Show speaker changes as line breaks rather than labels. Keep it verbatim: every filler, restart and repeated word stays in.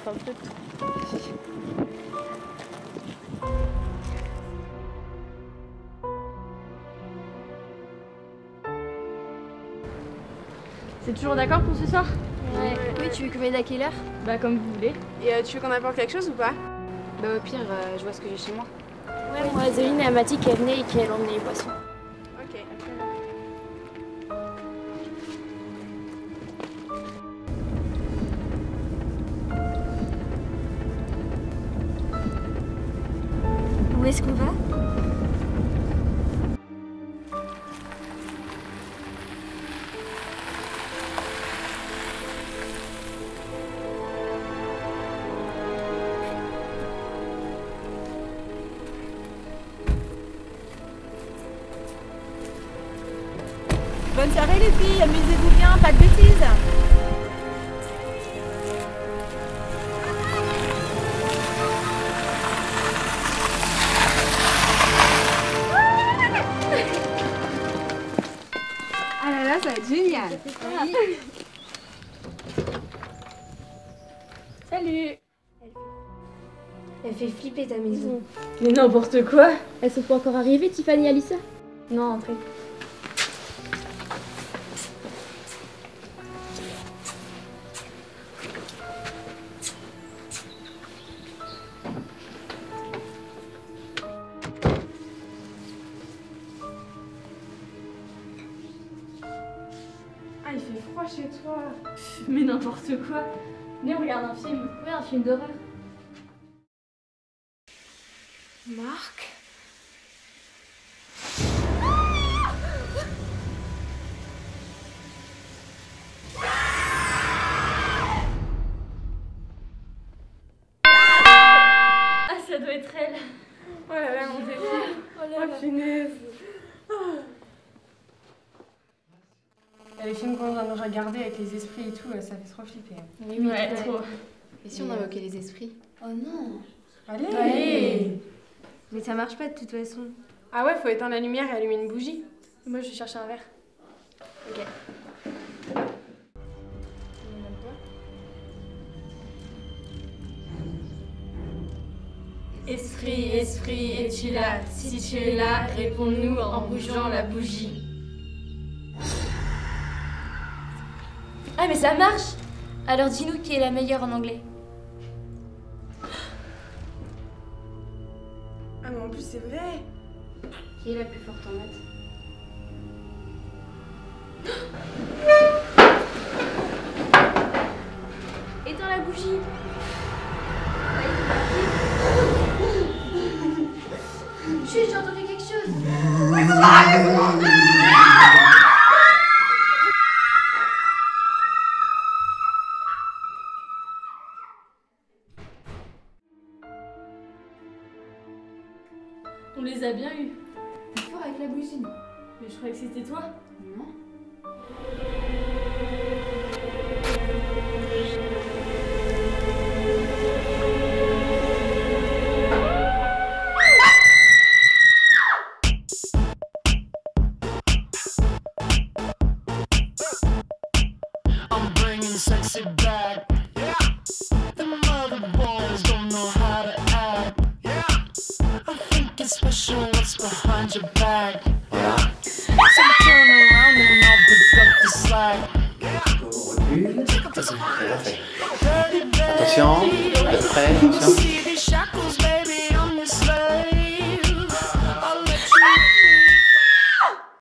faire le truc. C'est toujours d'accord pour ce soir?
Ouais. Oui, tu veux que valide à quelle heure?
Bah comme vous voulez.
Et euh, tu veux qu'on apporte quelque chose ou pas?
Bah au pire, euh, je vois ce que j'ai chez moi.
Ouais, moi, Zéline, elle m'a dit qu'elle venait et qu'elle emmenait les poissons.
Ok.
Où est-ce qu'on va?
Bonne soirée les filles, amusez-vous bien, pas de bêtises.
Ah là là, ça va être génial.
Salut.
Elle fait flipper ta maison.
Mais n'importe quoi. Elles sont pas encore arrivées, Tiffany et Alissa?
Non, entrez.
Ah, il fait froid chez toi.
Mais n'importe quoi. Venez, on regarde un film. Ouais, un film d'horreur.
Marc?
Ah, ça doit être elle.
Oh là là, mon bébé.
Oh là
Oh
là.
punaise. Les films qu'on vient de regarder avec les esprits et tout, ça fait trop flipper.
Oui, oui,
Ouais,
tout à fait.
trop.
Et si on invoquait les esprits? Oh non!
Allez,
Allez.
Mais ça marche pas de toute façon.
Ah ouais, faut éteindre la lumière et allumer une bougie.
Moi, je vais chercher un verre.
Ok.
Esprit, esprit, es-tu là? Si tu es là, réponds-nous en bougeant la bougie.
Ah, mais ça marche! Alors dis-nous qui est la meilleure en anglais.
Ah mais en plus c'est vrai.
Qui est la plus forte en maths?
Éteins la bougie! Chut, j'ai entendu quelque chose!
On les a bien eus.
Plus fort avec la bougie.
Mais je croyais que c'était toi.
Non.
I'm bringing sexy back. Yeah. The mother boys don't know how to act. Yeah. I think it's special what's behind your back. Yeah. So turn around and I'll pick up the slack.
Recule. Attention, de près, attention.